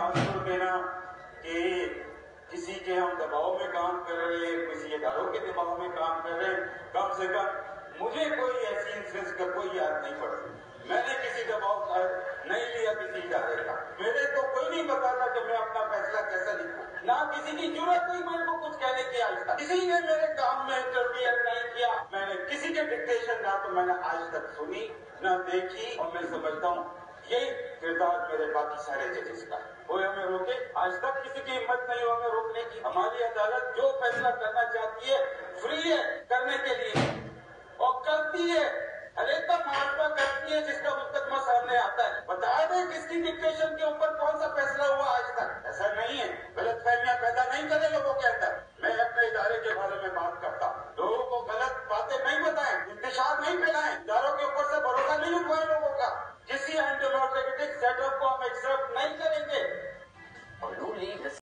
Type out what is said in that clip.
تاثر دینا کہ کسی کے ہم دباؤ میں کام کر رہے ہیں، کسی اداروں کے دباؤ میں کام کر رہے ہیں، کم سے کم مجھے کوئی ایسی انفلوئنس کا کوئی یاد نہیں پڑتی. میں نے کسی دباؤ کا نہیں لیا کسی ادارے کا. میرے تو کوئی نہیں بتاتا کہ میں اپنا فیصلہ کیسا لکھوں. نہ کسی کی ضرورت ہوئی میرے کو کچھ کہنے کی آج تک. کسی نے میرے کام میں انٹرفیئر نہیں کیا. میں نے کسی کے ڈکٹیشن نہ تو میں نے آج تک سنی نہ دیکھی. اور میں سمجھتا ہوں یہ کردار میرے باقی سارے ججز کا ہے. کوئی ہمیں روکے؟ آج تک کسی کی ہمت نہیں ہو ہمیں روکنے کی. ہماری عدالت جو فیصلہ کرنا چاہتی ہے فری ہے کرنے کے لیے اور کرتی ہے. ہر ایک کا محاسبہ کرتی ہے جس کا مقدمہ سامنے آتا ہے. بتا دیں کس کی ڈکٹیشن کے اوپر کون سا فیصلہ ہوا آج تک. ایسا نہیں ہے. غلط فہمیاں پیدا نہیں کرے لوگوں کے اندر. میں اپنے ادارے کے بارے میں بات کرتا ہوں. لوگوں کو غلط باتیں نہیں بتائیں، انتشار نہیں پھیلائیں، اداروں کے اوپر سے بھروسہ نہیں اٹھوائیں لوگوں کا. کسی اینٹی ڈیموکریٹک سیٹ اپ کو ہم ایکسپٹ نہیں کریں گے.